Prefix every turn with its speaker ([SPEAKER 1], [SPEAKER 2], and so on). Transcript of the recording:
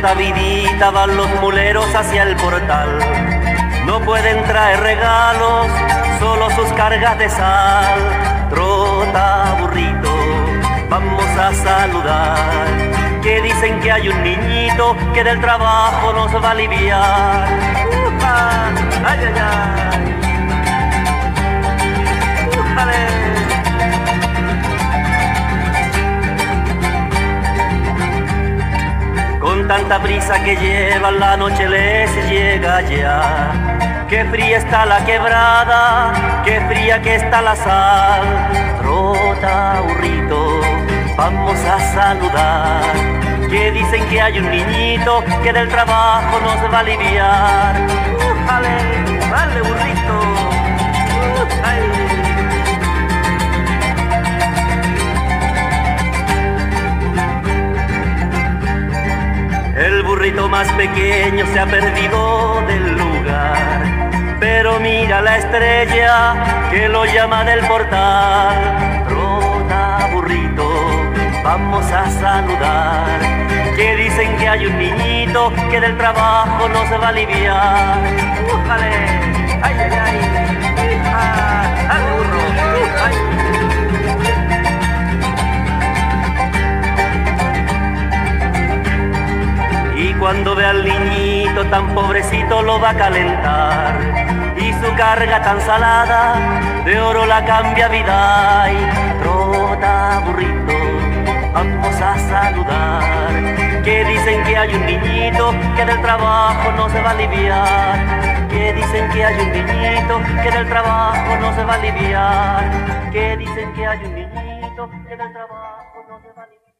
[SPEAKER 1] esta vidita van los muleros hacia el portal. No pueden traer regalos, solo sus cargas de sal. Trota, burrito, vamos a saludar, que dicen que hay un niñito que del trabajo nos va a aliviar. ¡Ay, ay, ay! ¡Újale! Con tanta prisa que llevan, la noche les llega ya. Qué fría está la quebrada, qué fría que está la sal. Trota, burrito, vamos a saludar, que dicen que hay un niñito que del trabajo nos va a aliviar. ¡Újale! ¡Vale, burrito! ¡Ay! El burrito más pequeño se ha perdido del lugar, pero mira la estrella que lo llama del portal. Trota, burrito, vamos a saludar, que dicen que hay un niñito que del trabajo nos va a aliviar. ¡Újale! ¡Ay, ay, ay! ¡Dale, burro! ¡Ay! Y cuando ve al niñito tan pobrecito lo va a calentar, y su carga tan salada de oro la cambia a vida. Y trota, burrito, vamos a saludar, que dicen que hay un niñito que del trabajo no se va a aliviar, que dicen que hay un niñito que del trabajo no se va a aliviar, que dicen que hay un niñito que del trabajo no se va a aliviar.